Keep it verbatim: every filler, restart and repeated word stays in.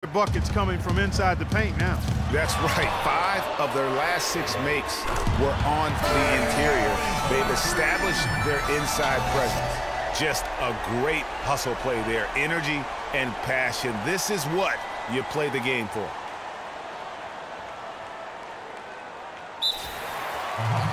buckets coming from inside the paint now. That's right. Five of their last six makes were on the interior. They've established their inside presence. Just a great hustle play there. Energy and passion. This is what you play the game for.